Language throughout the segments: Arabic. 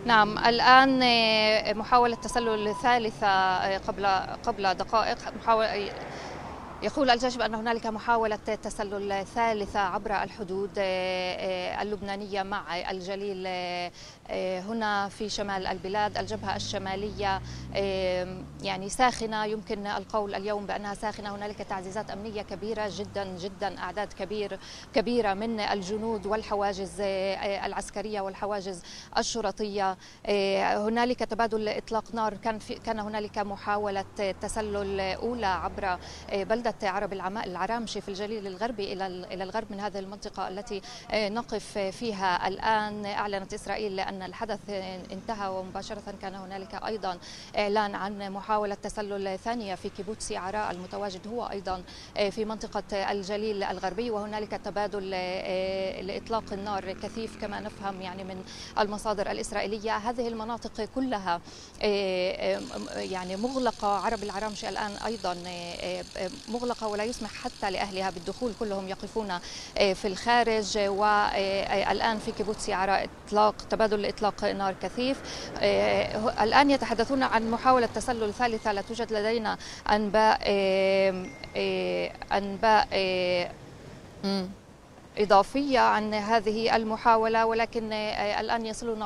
نعم، الآن محاولة تسلل ثالثة قبل دقائق. يقول الجيش بأن هنالك محاولة تسلل ثالثة عبر الحدود اللبنانية مع الجليل هنا في شمال البلاد. الجبهة الشمالية يعني ساخنة، يمكن القول اليوم بأنها ساخنة. هنالك تعزيزات أمنية كبيرة جدا جدا، أعداد كبيرة من الجنود والحواجز العسكرية والحواجز الشرطية. هنالك تبادل إطلاق نار. كان هنالك محاولة تسلل أولى عبر بلدة عرب العرامشي في الجليل الغربي إلى الغرب من هذه المنطقة التي نقف فيها الآن. أعلنت إسرائيل أن الحدث انتهى، ومباشرة كان هنالك أيضا إعلان عن محاولة تسلل ثانية في كيبوتس عراء المتواجد هو أيضا في منطقة الجليل الغربي. وهنالك تبادل لإطلاق النار كثيف كما نفهم يعني من المصادر الإسرائيلية. هذه المناطق كلها يعني مغلقة. عرب العرامشي الآن أيضا مغلقة ولا يسمح حتى لأهلها بالدخول، كلهم يقفون في الخارج. والآن في كيبوتس عراء تبادل إطلاق نار كثيف. الآن يتحدثون عن محاولة تسلل ثالثة. لا توجد لدينا أنباء إضافية عن هذه المحاولة، ولكن الآن يصلنا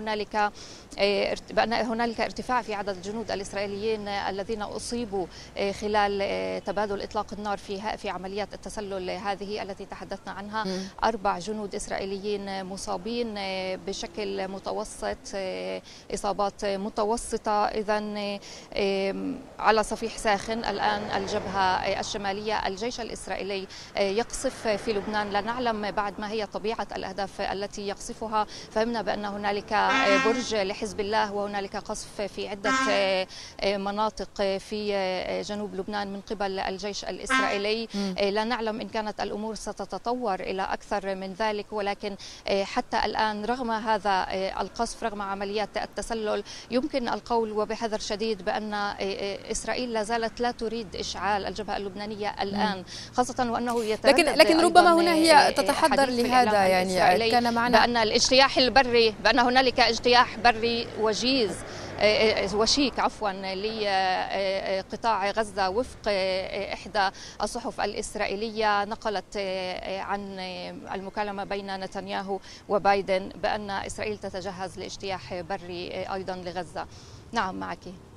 بأن هنالك ارتفاع في عدد الجنود الإسرائيليين الذين أصيبوا خلال تبادل إطلاق النار في عمليات التسلل هذه التي تحدثنا عنها. 4 جنود إسرائيليين مصابين بشكل متوسط، إصابات متوسطة. إذن على صفيح ساخن الآن الجبهة الشمالية. الجيش الإسرائيلي يقصف في لبنان. لا نعلم بعد ما هي طبيعة الأهداف التي يقصفها. فهمنا بأن هنالك برج لحزب الله، وهنالك قصف في عدة مناطق في جنوب لبنان من قبل الجيش الإسرائيلي. لا نعلم إن كانت الأمور ستتطور إلى أكثر من ذلك، ولكن حتى الآن رغم هذا القصف، رغم عمليات التسلل، يمكن القول وبحذر شديد بأن إسرائيل لا زالت لا تريد إشعال الجبهة اللبنانية الآن، خاصة وأنه يتردد لكن ربما هنا هي تتحضر لهذا. يعني كان معنا بأن الاجتياح البري، بأن هنالك اجتياح بري وجيز وشيك لقطاع غزة. وفق إحدى الصحف الإسرائيلية نقلت عن المكالمة بين نتنياهو وبايدن بأن إسرائيل تتجهز لاجتياح بري أيضا لغزة. نعم معك.